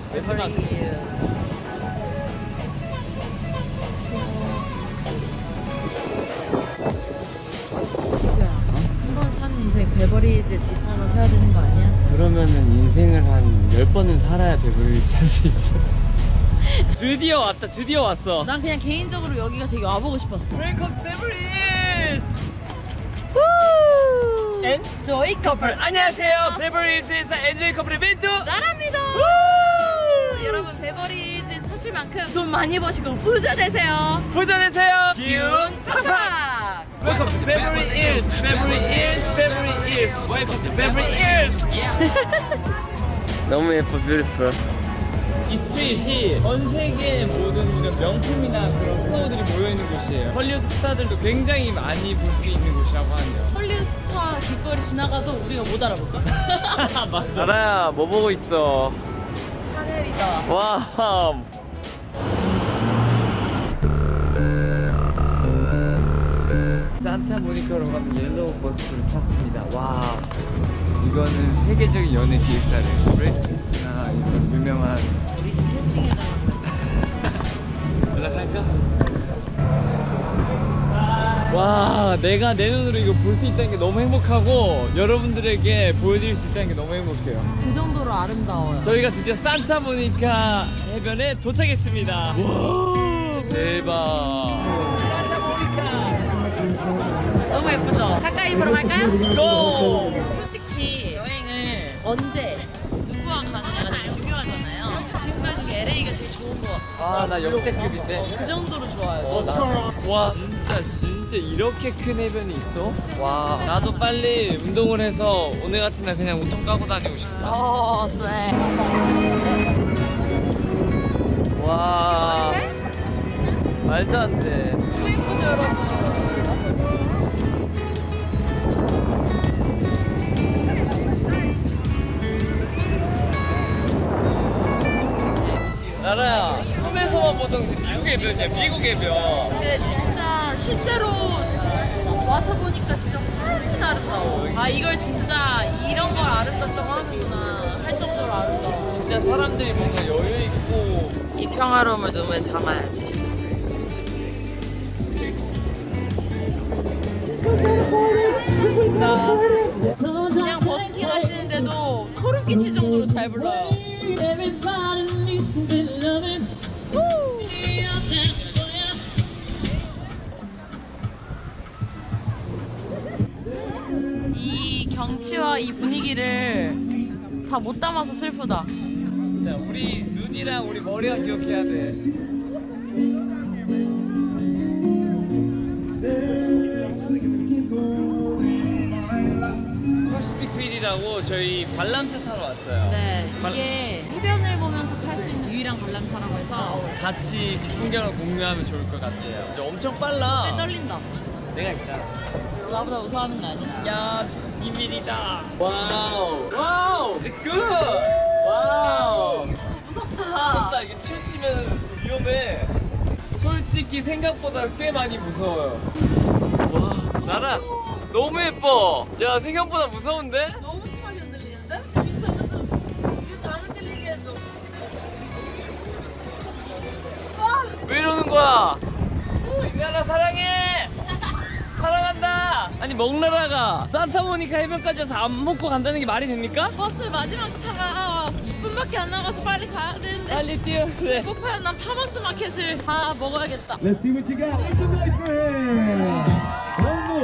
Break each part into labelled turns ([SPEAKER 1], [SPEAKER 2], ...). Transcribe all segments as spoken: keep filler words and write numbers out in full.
[SPEAKER 1] 베버리
[SPEAKER 2] 한번 사는 인생 베버리힐즈 집 하나 사야 되는 거 아니야?
[SPEAKER 1] 그러면은 인생을 한 열 번은 살아야 베버리힐즈 살 수 있어. 드디어 왔다. 드디어 왔어.
[SPEAKER 2] 난 그냥 개인적으로 여기가 되게 와보고 싶었어.
[SPEAKER 1] 웰컴 투 베버리힐즈.
[SPEAKER 2] 엔조이 커플.
[SPEAKER 1] 안녕하세요. 베버리힐즈에서 엔조이 커플 이벤트
[SPEAKER 2] 나랍니다. 여러분 베버리힐즈 사실 만큼 돈 많이 버시고 부자 되세요.
[SPEAKER 1] 부자 되세요.
[SPEAKER 2] 기운 팍팍.
[SPEAKER 1] Welcome to Beverly Hills, Beverly Hills, Beverly Hills. Welcome to Beverly Hills. 너무 예뻐, beautiful. 이 스트릿이 전 세계의 모든 이런 명품이나 그런 스타들이 모여 있는 곳이에요. 헐리우드 스타들도 굉장히 많이 볼 수 있는 곳이라고 하네요.
[SPEAKER 2] 헐리우드 스타 길거리 지나가도 우리가 못 알아볼까?
[SPEAKER 1] 맞아. 나라야, 뭐 보고 있어?
[SPEAKER 2] 샤넬이다.
[SPEAKER 1] 와우. 산타모니카로 가는 옐로우 버스를 탔습니다. 와, 이거는 세계적인 연예 기획사래요. 브래드피트나 이런 유명한.
[SPEAKER 2] 우리 집 캐스팅해달라.
[SPEAKER 1] 연락할까? 와, 내가 내 눈으로 이거 볼 수 있다는 게 너무 행복하고 여러분들에게 보여드릴 수 있다는 게 너무 행복해요.
[SPEAKER 2] 그 정도로 아름다워요.
[SPEAKER 1] 저희가 드디어 산타모니카 해변에 도착했습니다. 와, 대박.
[SPEAKER 2] 너무 예쁘죠? 가까이 보러 갈까요?
[SPEAKER 1] 고!
[SPEAKER 2] 솔직히 여행을 언제 누구와 가느냐가 되게 중요하잖아요. 지금까지 중에 엘에이가 제일 좋은 것 같아요.
[SPEAKER 1] 아, 나 역대급인데.
[SPEAKER 2] 그 정도로 좋아요.
[SPEAKER 1] 어, 나, 와, 진짜 진짜 이렇게 큰 해변이 있어? 와, 나도 빨리 운동을 해서 오늘 같은 날 그냥 옷 좀 까고 다니고 싶다.
[SPEAKER 2] 어, 쎄.
[SPEAKER 1] 와, 말도 안 돼.
[SPEAKER 2] 너무 예쁘죠, 여러분?
[SPEAKER 1] 나라야, 꿈에서만 보던 그 미국 해변이야, 미국 해변.
[SPEAKER 2] 근데 진짜 실제로 와서 보니까 진짜 훨씬 아름다워. 아, 이걸 진짜 이런 걸 아름답다고 하는구나 할 정도로 아름다워.
[SPEAKER 1] 진짜 사람들이 뭔가 여유 있고.
[SPEAKER 2] 이 평화로움을 눈에 담아야지. 그냥 버스킹 하시는데도 소름 끼칠 정도로 잘 불러요. 이 경치와 이 분위기를 다 못 담아서 슬프다.
[SPEAKER 1] 진짜 우리 눈이랑 우리 머리가 기억해야 돼. 퍼시픽휠이라고 저희 관람차 타러 왔어요.
[SPEAKER 2] 네,
[SPEAKER 1] 관...
[SPEAKER 2] 이게 해변을 보면서 탈 수 있는 유일한 관람차라고 해서
[SPEAKER 1] 같이 풍경을 공유하면 좋을 것 같아요. 이제 엄청 빨라.
[SPEAKER 2] 내 떨린다.
[SPEAKER 1] 내가 있잖아.
[SPEAKER 2] 나보다 우승하는 거 아니야?
[SPEAKER 1] 야, 비밀이다. 와우. 와우. It's good. 와우.
[SPEAKER 2] 무섭다.
[SPEAKER 1] 무섭다. 이게 치우치면 위험해. 솔직히 생각보다 꽤 많이 무서워요. 와, 나라 너무 예뻐. 야, 생각보다 무서운데?
[SPEAKER 2] 너무 심하게 흔들리는데? 민서가 좀 이거 안 흔들리게 해줘.
[SPEAKER 1] 왜 이러는 거야? 오, 이 나라 사랑해. 사랑한다. 아니, 먹나라가 산타모니카 해변까지 와서 안 먹고 간다는 게 말이 됩니까?
[SPEAKER 2] 버스 마지막 차가 십 분밖에 안 남아서 빨리 가야 되는데
[SPEAKER 1] 빨리 뛰어. 그래.
[SPEAKER 2] 배고파요. 난 파머스 마켓을 다 먹어야겠다.
[SPEAKER 3] Let's see what you got. Make some noise for him. Oh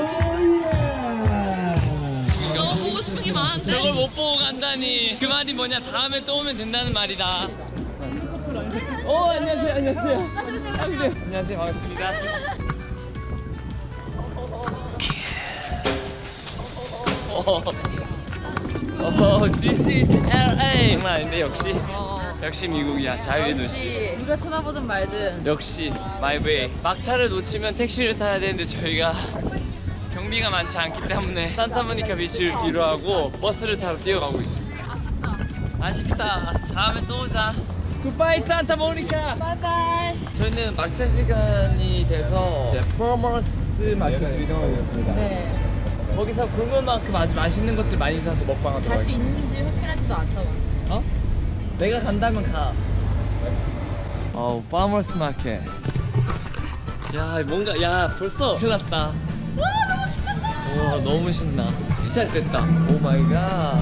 [SPEAKER 3] yeah.
[SPEAKER 2] 너무 보고 싶은 게 많은데
[SPEAKER 1] 저걸 못 보고 간다니. 그 말이 뭐냐? 다음에 또 오면 된다는 말이다. 어, 안녕하세요. 안녕하세요. 안녕하세요. 안녕하세요. 반갑습니다. 어, 어, this is 엘에이. 정말 아닌데 역시
[SPEAKER 2] 어,
[SPEAKER 1] 역시 미국이야. 자유의 도시.
[SPEAKER 2] 역시 누가 쳐다보든 말든
[SPEAKER 1] 역시 my way. 막차를 놓치면 택시를 타야 되는데 저희가 경비가 많지 않기 때문에 산타모니카 비치를 뒤로 하고 버스를 타러 뛰어가고 있습니다. 아쉽다. 다음에 또 오자. 굿바이 산타모니카. 바이바이. 저희는 막차 시간이 돼서 퍼머스 마켓을 이동하겠습니다.
[SPEAKER 2] 네.
[SPEAKER 1] 거기서 그것만큼 아주 맛있는 것들 많이 사서 먹방하도록
[SPEAKER 2] 갈 수
[SPEAKER 1] 하겠습니다.
[SPEAKER 2] 있는지 확실하지도 않잖아.
[SPEAKER 1] 어? 내가 간다면 가. 어우, 파머스 마켓. 야, 뭔가, 야, 벌써 큰일 났다.
[SPEAKER 2] 와 너무 신난다.
[SPEAKER 1] 우와, 너무 신나. 시작됐다. 오 마이 갓.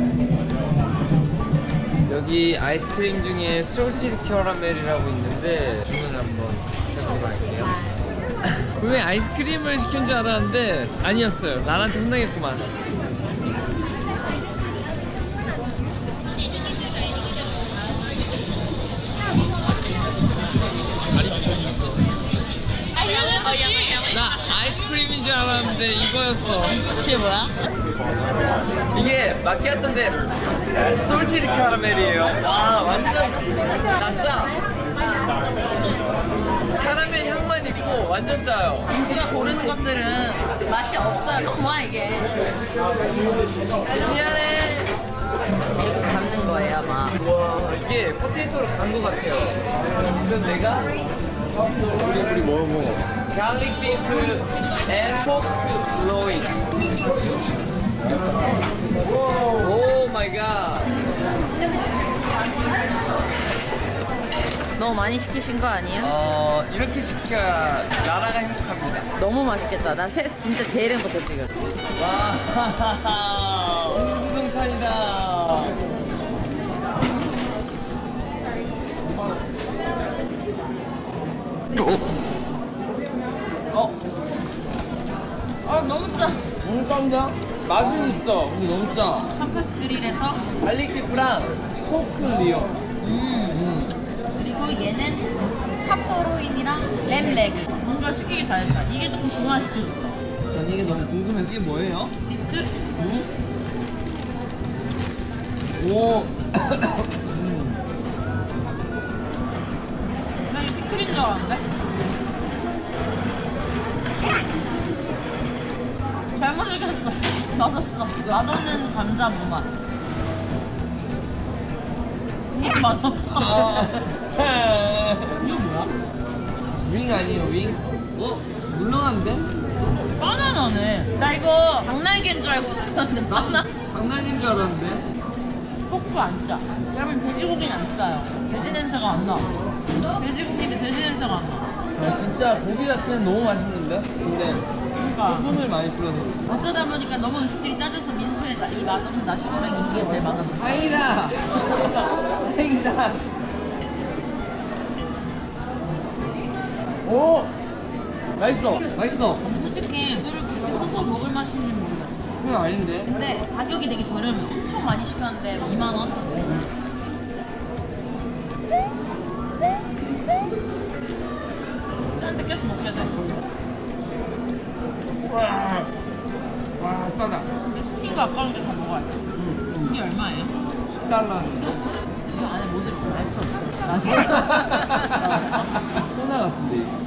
[SPEAKER 1] 여기 아이스크림 중에 솔티드 캐러멜이라고 있는데 주문을 한번 해보도록 할게요. 분명히 아이스크림을 시킨 줄 알았는데 아니었어요. 나한테 혼나겠구만. 나 아이스크림인 줄 알았는데 이거였어.
[SPEAKER 2] 그게 뭐야?
[SPEAKER 1] 이게 마키아토인데 솔티드 카라멜이에요. 와, 완전 진짜 카라멜 향만 있고 완전 짜요.
[SPEAKER 2] 민수가 고르는 것들은 맛이 없어요. 뭐야 이게?
[SPEAKER 1] 미안해.
[SPEAKER 2] 이렇게 담는 거예요, 막.
[SPEAKER 1] 와, 이게 포테이토로 간 것 같아요. 그럼 내가 우리 우리 뭐 먹어? 갈릭 비프 앤 포크 로이. 오 마이 갓.
[SPEAKER 2] 너무 많이 시키신 거 아니에요?
[SPEAKER 1] 어, 이렇게 시켜야 나라가 행복합니다.
[SPEAKER 2] 너무 맛있겠다. 나 세, 진짜 제일 행복해 지금.
[SPEAKER 1] 와, 우승찬이다. 어?
[SPEAKER 2] 어 너무 짜.
[SPEAKER 1] 너무 짠다? 맛은 있어. 근데 너무 짜.
[SPEAKER 2] 샴푸스 그릴에서.
[SPEAKER 1] 갈릭 비프랑 포크 리오.
[SPEAKER 2] 음. 그리고 얘는 팝소로인이랑 램레그. 뭔가 시키기 잘했다. 이게 조금 중화시켜줬다.
[SPEAKER 1] 전 이게 너무 궁금해서 이게 뭐예요?
[SPEAKER 2] 비트?
[SPEAKER 1] 오.
[SPEAKER 2] 나 이게 피클인 줄 알았는데? 잘못 시켰어. 맛없어. 맛없는 감자 무맛. 이것도 맛없어. 이거 뭐야?
[SPEAKER 1] 윙 아니에요, 윙? 어? 물렁한데?
[SPEAKER 2] 바나나네. 나 이거 당날개인 줄 알고 시켰는데 바나
[SPEAKER 1] 장난인 줄 알았는데?
[SPEAKER 2] 포크 안 짜. 여러분 돼지고기는 안 짜요. 돼지 냄새가 안 나. 돼지고기인데 돼지 냄새가 안 나.
[SPEAKER 1] 아, 진짜 고기 자체는 너무 맛있는데? 근데
[SPEAKER 2] 그러니까
[SPEAKER 1] 소금을 많이 뿌려서
[SPEAKER 2] 어쩌다 보니까 너무 음식들이 짜져서 민수의 나- 이 맛없는 나시고랭이 이게 제일 맛없어.
[SPEAKER 1] 다행이다! 다행이다! 오! 맛있어! 맛있어!
[SPEAKER 2] 솔직히 술을 그렇게 서서 먹을 맛인지 모르겠어.
[SPEAKER 1] 그건 아닌데?
[SPEAKER 2] 근데 가격이 되게 저렴해. 엄청 많이 시켰는데 이만 원? 짠데 계속 먹게 돼.
[SPEAKER 1] 와, 와 싸다.
[SPEAKER 2] 근데 스티가 아까운데 다 먹어야 돼.
[SPEAKER 1] 응.
[SPEAKER 2] 이게 얼마예요?
[SPEAKER 1] 십 달러.
[SPEAKER 2] 이거 안에 뭐 들어가? 알 수 없어. 맛있어?
[SPEAKER 1] 소나 같은데 이거.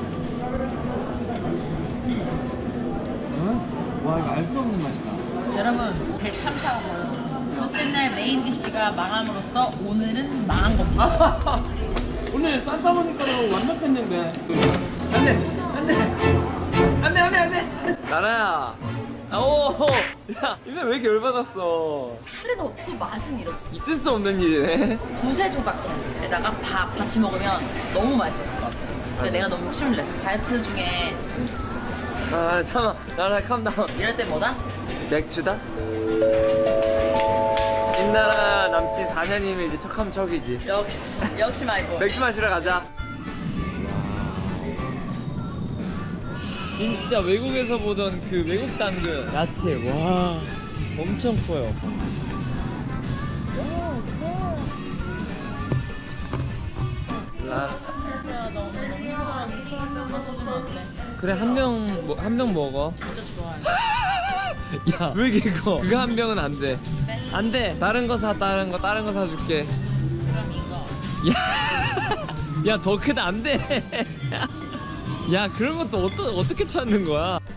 [SPEAKER 1] 응? 와, 이거 알 수 없는 맛이다.
[SPEAKER 2] 여러분 백삼 사가 버렸어. 둘째 날 메인 디쉬가 망함으로써 오늘은 망한 겁니다.
[SPEAKER 1] 오늘 산타모니카로 완벽했는데. 안 돼! 안 돼! 안 돼! 안 돼! 안 돼! 나라야! 오! 야, 이거 왜 이렇게 열받았어?
[SPEAKER 2] 살은 없고 맛은 잃었어.
[SPEAKER 1] 있을 수 없는 일이네.
[SPEAKER 2] 두세 조각 정도에다가 밥 같이 먹으면 너무 맛있었을 것 같아. 근데 내가 너무 욕심을 냈어. 다이어트 중에
[SPEAKER 1] 아, 잠깐만. 나라 캄다운.
[SPEAKER 2] 이럴 때 뭐다?
[SPEAKER 1] 맥주다? 인나라 남친 사 년이면 이제 척하면 척이지.
[SPEAKER 2] 역시 역시 말고.
[SPEAKER 1] 맥주 마시러 가자. 진짜 외국에서 보던 그 외국 당근 야채. 와, 엄청 커요. 라.
[SPEAKER 2] 너 오늘 너무 힘들었는데 술 한 병만 사주면 안 돼?
[SPEAKER 1] 그래, 한 병 뭐, 한 병 먹어.
[SPEAKER 2] 진짜 좋아해.
[SPEAKER 1] 야, 왜 이거? 그거 한 병은 안 돼.
[SPEAKER 2] 네?
[SPEAKER 1] 안 돼. 다른 거 사, 다른 거, 다른 거 사줄게.
[SPEAKER 2] 그럼 이거.
[SPEAKER 1] 야, 야, 더 크다 안 돼. 야, 그런 것도 어떠, 어떻게 찾는 거야?